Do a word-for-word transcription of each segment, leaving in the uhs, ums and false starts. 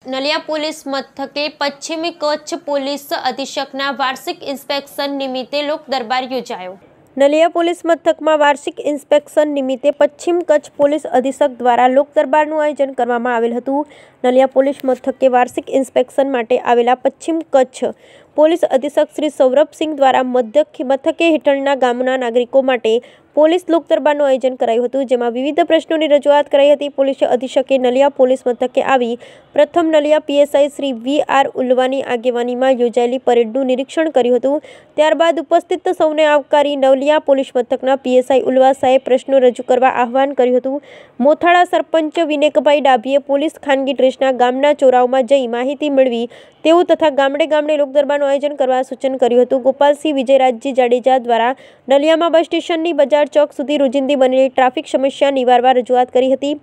Naliya police મથકે પશ્ચિમી Kutch police અધિક્ષકના વાર્ષિક ઇન્સ્પેક્શન નિમિત્તે લોક દરબાર યોજાયો। નલિયા પોલીસ મથકમાં વાર્ષિક ઇન્સ્પેક્શન નિમિત્તે પશ્ચિમ કચ્છ પોલીસ અધિક્ષક દ્વારા લોક દરબારનું આયોજન કરવામાં આવેલ હતું। નલિયા પોલીસ મથકે વાર્ષિક ઇન્સ્પેક્શન માટે આવેલા પશ્ચિમ કચ્છ પોલીસ અધિક્ષક શ્રી સૌરભસિંહ દ્વારા મથકે હેઠળના ગામના નાગરિકો માટે પોલીસ લોક દરબારનું આયોજન કરાયું હતું, જેમાં વિવિધ પ્રશ્નોની રજૂઆત કરાઈ હતી। પોલીસ અધિક્ષકે નલિયા પોલીસ મથકે આવી પ્રથમ Naliya PSI Shri V R ઉલ્વાની આગેવાનીમાં યોજાયેલી પરેડનું નિરીક્ષણ કર્યું હતું। ત્યારબાદ ઉપસ્થિત સૌને આવકારી નલિયા પોલીસ મથકના પીએસઆઈ ઉલ્વા સાહેબ પ્રશ્નો રજૂ કરવા આહવાન કર્યું હતું। મોથાળા સરપંચ વિનેકભાઈ ડાભીએ પોલીસ ખાનગી ડ્રેસના ગામના ચોરાઓમાં જઈ માહિતી મેળવી તેવું તથા ગામડે ગામડે લોક દરબારનું આયોજન કરવા સૂચન કર્યું હતું। ગોપાલસિંહ વિજયરાજજી જાડેજા દ્વારા નલિયામાં બસ સ્ટેશનની બજાર ચોક સુધી રોજિંદી બનેલી ટ્રાફિક સમસ્યા નિવારવા રજૂઆત કરી હતી।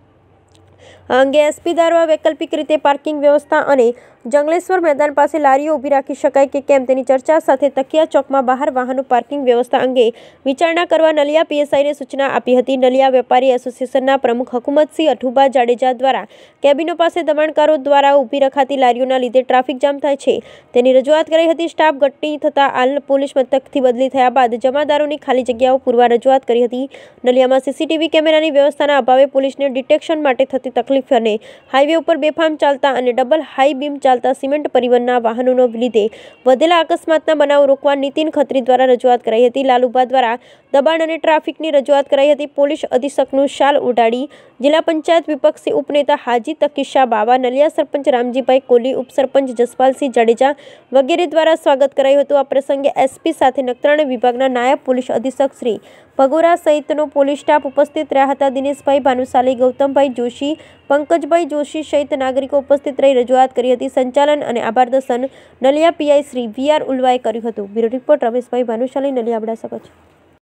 આ અંગે એસપી દ્વારા વૈકલ્પિક રીતે પાર્કિંગ વ્યવસ્થા અને જંગલેશ્વર મેદાન પાસે લારીઓ ઊભી રાખી શકાય કે કેમ તેની ચર્ચા સાથે તકિયા ચોકમાં બહાર વાહનો પાર્કિંગ વ્યવસ્થા અંગે વિચારણા કરવા નલિયા પીએસઆઈને સૂચના આપી હતી। નલિયા વેપારી એસોસિએશનના પ્રમુખ હકુમતસિંહ અઠુભા જાડેજા દ્વારા કેબિનો પાસે દબાણકારો દ્વારા ઊભી રખાતી લારીઓના લીધે ટ્રાફિક જામ થાય છે તેની રજૂઆત કરી હતી। સ્ટાફ ઘટતી થતાં હાલ પોલીસ મથકથી બદલી થયા બાદ જમાદારોની ખાલી જગ્યાઓ પૂરવા રજૂઆત કરી હતી। નલિયામાં સીસીટીવી કેમેરાની વ્યવસ્થાના અભાવે પોલીસને ડિટેક્શન માટે થતી તકલીફ અને હાઈવે ઉપર બેફામ ચાલતા અને ડબલ હાઈ બીમ ચાલતા સિમેન્ટ પરિવહનના વાહનોનો લીધે વધેલા અકસ્માતના બનાવો રોકવા નીતિન ખત્રી દ્વારા રજૂઆત કરાઈ હતી। લાલુભા દ્વારા દબાણ અને ટ્રાફિકની રજૂઆત કરાઈ હતી। પોલીસ અધિક્ષકનું શાલ ઉડાડી જિલ્લા પંચાયત વિપક્ષી ઉપનેતા હાજી તકીશા બાવા, નલિયા સરપંચ રામજીભાઈ કોલી, ઉપસરપંચ જસપાલસિંહ જાડેજા વગેરે દ્વારા સ્વાગત કરાયું હતું। આ પ્રસંગે એસપી સાથે નખત્રાણા વિભાગના નાયબ પોલીસ અધિક્ષક શ્રી ભગોરા સહિતનો પોલીસ સ્ટાફ ઉપસ્થિત રહ્યા હતા। દિનેશભાઈ ભાનુશાલી, ગૌતમભાઈ જોશી, પંકજભાઈ જોશી સહિત નાગરિકો ઉપસ્થિત રહી રજૂઆત કરી હતી। સંચાલન અને આભાર દર્શન Naliya PI Shri V R ઉલ્વાએ કર્યું હતું। Bureau report Rameshbhai Bhanushali, Naliya Abdasa Kutch.